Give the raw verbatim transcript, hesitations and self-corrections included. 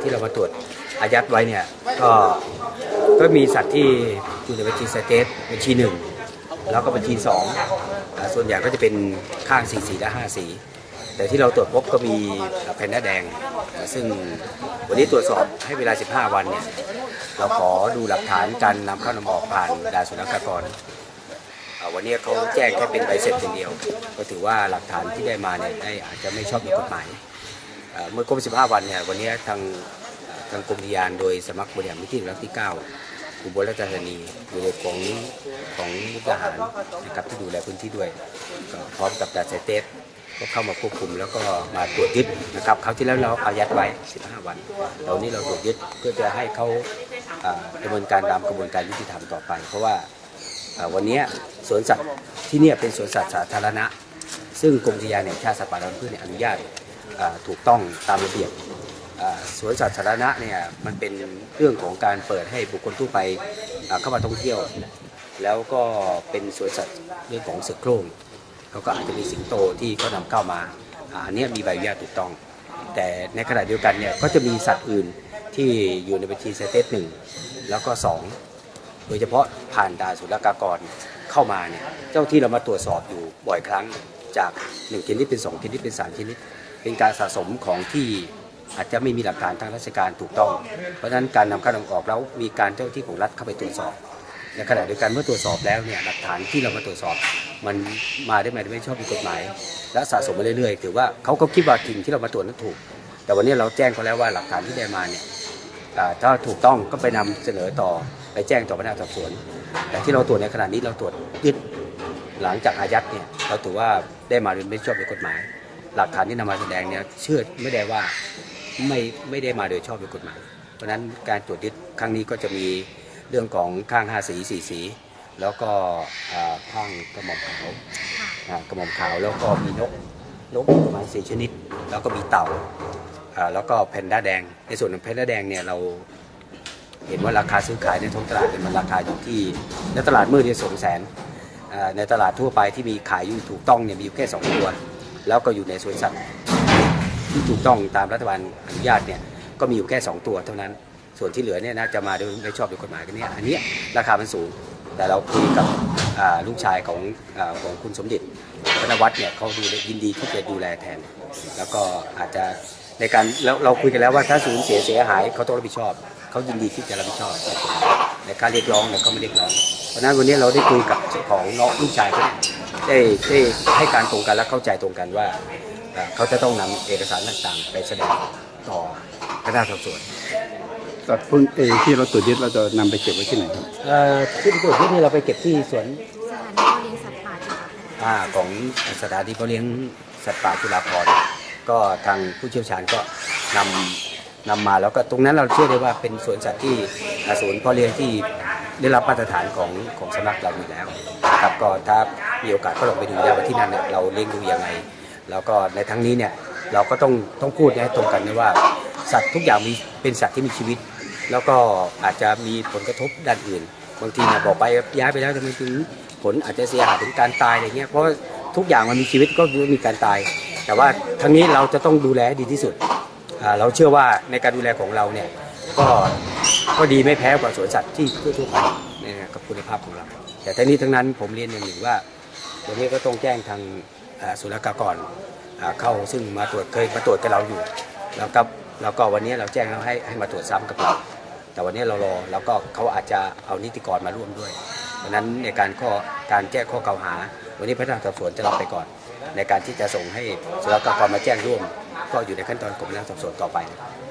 ที่เรามาตรวจอายัดไว้เนี่ยก็ก็มีสัตว์ที่อยู่ในบัญชีสเตทบัญชีหนึ่งแล้วก็บัญชีสองส่วนใหญ่ก็จะเป็นข้างสีสีและห้าสีแต่ที่เราตรวจพบก็มีแพนด้าแดงซึ่งวันนี้ตรวจสอบให้เวลาสิบห้าวันเนี่ยเราขอดูหลักฐานการนำเข้านำออกผ่านด่านศุลกากรวันนี้เขาแจ้งแค่เป็นใบเสร็จอย่างเดียวก็ถือว่าหลักฐานที่ได้มาเนี่ยได้อาจจะไม่ชอบด้วยกฎหมายเมื่อครบสิบห้าวันเนี่ยวันนี้ทางทางกรมอุทยานโดยสำนักบริหารพื้นที่อนุรักษ์ที่เก้าอุบลราชธานีโดยของของมุกดาหารนะครับที่ดูแลพื้นที่ด้วยก็พร้อมกับด่านสเตทก็เข้ามาควบคุมแล้วก็มาตรวจยึดนะครับคราวที่แล้วเราอายัดไว้สิบห้าวันตอนนี้เราตรวจยึดเพื่อจะให้เขาดำเนินการตามกระบวนการยุติธรรมต่อไปเพราะว่าวันนี้สวนสัตว์ที่นี่เป็นสวนสัตว์สาธารณะซึ่งกรมอุทยานแห่งชาติสัตว์ป่าและพันธุ์พืชอนุญาตถูกต้องตามระเบียบสวนสัตว์สาธารณะเนี่ยมันเป็นเรื่องของการเปิดให้บุคคลทั่วไปเข้ามาท่องเที่ยวแล้วก็เป็นสวนสัตว์เรื่องของเสือโคร่งเขาก็อาจจะมีสิงโตที่เขานำเข้ามาอันนี้มีใบอนุญาตถูกต้องแต่ในขณะเดียวกันเนี่ยก็จะมีสัตว์อื่นที่อยู่ในบัญชีสเตทหนึ่งแล้วก็สองโดยเฉพาะผ่านด่านศุลกากรเข้ามาเนี่ยเจ้าที่เรามาตรวจสอบอยู่บ่อยครั้งจากหนึ่งชนิดเป็นสองชนิดเป็นสามชนิดเป็นการสะสมของที่อาจจะไม่มีหลักฐานทางราชการถูกต้องเพราะฉะนั้นการนำเข้านำออกแล้วมีการเจ้าที่ของรัฐเข้าไปตรวจสอบในขณะเดียวกันเมื่อตรวจสอบแล้วเนี่ยหลักฐานที่เรามาตรวจสอบมันมาได้ไหมไม่ชอบด้วยกฎหมายและสะสมมาเรื่อยๆถือว่าเขาก็คิดว่าสิ่งที่เรามาตรวจนั้นถูกแต่วันนี้เราแจ้งเขาแล้วว่าหลักฐานที่ได้มาเนี่ยถ้าถูกต้องก็ไปนำเสนอต่อไปแจ้งต่อพนักงานสอบสวนแต่ที่เราตรวจในขณะนี้เราตรวจยึดหลังจากอายัดเนี่ยเราถือว่าได้มาโดยไม่ชอบด้วยกฎหมายหลักฐานที่นำมาแสดงเนี่ยเชื่อไม่ได้ว่าไม่ไม่ได้มาโดยชอบด้วยกฎหมายเพราะฉะนั้นการตรวจยึดครั้งนี้ก็จะมีเรื่องของข้างห้าสีสี่สีแล้วก็ข้างกระหม่อมขาวกระหม่อมขาวแล้วก็มีนกนกประมาณสี่ชนิดแล้วก็มีเต่าแล้วก็แพนด้าแดงในส่วนของแพนด้าแดงเนี่ยเราเห็นว่าราคาซื้อขายในท้องตลาดเป็นมันราคาอยู่ที่ในตลาดมืดที่สองแสนในตลาดทั่วไปที่มีขายอยู่ถูกต้องเนี่ยมีอยู่แค่สองตัวแล้วก็อยู่ในสวนสัตว์ที่ถูกต้องตามรัฐบาลอนุญาตเนี่ยก็มีอยู่แค่สองตัวเท่านั้นส่วนที่เหลือเนี่ยน่าจะมาโดยไม่ชอบด้วยกฎหมายกันเนี่ยอันนี้ราคามันสูงแต่เราคุยกับลูกชายของของคุณสมเด็จพนวัฒน์เนี่ยเขาดูยินดีที่จะดูแลแทนแล้วก็อาจจะในการแล้วเราคุยกันแล้วว่าถ้าสูญเสียเสียหายเขาต้องรับผิดชอบเขายินดีที่จะรับผิดชอบในการเรียกร้องเนี่ยเขาไม่เรียกร้องเพราะนั้นวันนี้เราได้คุยกับของน้องลูกชายเขาได้ได้ให้การตรงกันและเข้าใจตรงกันว่าเขาจะต้องนำเอกสารต่างๆไปแสดงต่อพนักงานสอบสวนสัตว์พึ่งเอที่เราตรวจยึดเราจะนำไปเก็บไว้ที่ไหนครับที่ตรวจยึดนี่เราไปเก็บที่สวนสถานีเลี้ยงสัตว์ป่าจุฬาภรณ์ของสถานีเลี้ยงสัตว์ป่าจุฬาภรณ์ก็ทางผู้เชี่ยวชาญก็นำนำมาแล้วก็ตรงนั้นเราเชื่อได้ว่าเป็นสวนสัตว์ที่ศูนย์เพาะเลี้ยงที่ได้รับมาตรฐานของของสำนักเราอยู่แล้วครับก็ถ้ามีโอกาสก็ลองไปดูได้ว่าที่นั่นเนี่ยเราเลี้ยงดูยังไงแล้วก็ในทั้งนี้เนี่ยเราก็ต้องต้องพูดให้ตรงกันนะว่าสัตว์ทุกอย่างมีเป็นสัตว์ที่มีชีวิตแล้วก็อาจจะมีผลกระทบด้านอื่นบางทีเนี่ยบอกไปย้ายไปแล้วจะมีถึงผลอาจจะเสียหายถึงการตายอะไรเงี้ยเพราะทุกอย่างมันมีชีวิตก็มีการตายแต่ว่าทั้งนี้เราจะต้องดูแลดีที่สุดเราเชื่อว่าในการดูแลของเราเนี่ยก็ก็ดีไม่แพ้กว่าสวนสัตว์ที่ทั่วไปกับคุณภาพของเราแต่ทั้งนี้ทั้งนั้นผมเรียนอย่างหนึ่งว่าวันนี้ก็ต้องแจ้งทางศุลกากรเข้าซึ่งมาตรวจเคยมาตรวจกับเราอยู่แล้วก็แล้วก็วันนี้เราแจ้งแล้วให้ให้มาตรวจซ้ำกับเราแต่วันนี้เรารอแล้วก็เขาอาจจะเอานิติกรมาร่วมด้วยเพราะนั้นในการข้อการแจ้งข้อกล่าวหาวันนี้พนักงานสอบสวนจะรับไปก่อนในการที่จะส่งให้ศุลกากรมาแจ้งร่วมก็อยู่ในขั้นตอนของพนักงานสอบสวนต่อไป